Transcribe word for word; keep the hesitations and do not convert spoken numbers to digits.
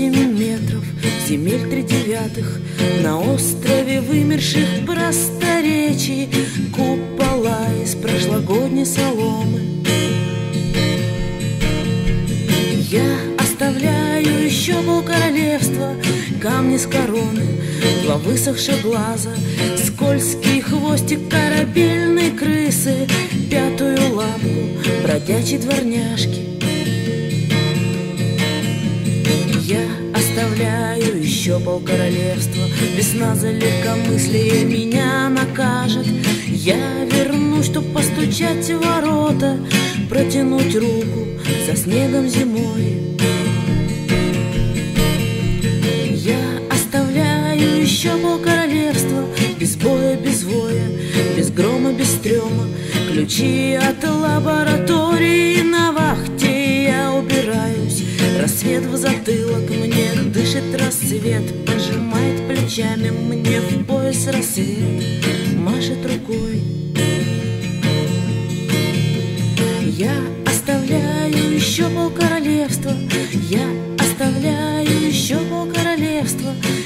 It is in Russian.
восемь метров, земель три девятых, на острове вымерших просторечий, купола из прошлогодней соломы. Я оставляю еще полкоролевства, камни с короны, два высохших глаза, скользкий хвостик корабельной крысы, пятую лапу бродячей дворняжки. Я оставляю еще полкоролевства, весна за легкомыслие меня накажет. Я вернусь, чтоб постучать в ворота, протянуть руку за снегом зимой. Я оставляю еще полкоролевства, без боя, без воя, без грома, без стрёма, ключи от лаборатории на вахте. Я убираюсь, рассвет в затылок, мне дышит рассвет, пожимает плечами, мне в пояс рассвет, машет рукой. Я оставляю еще полкоролевства, я оставляю еще полкоролевства,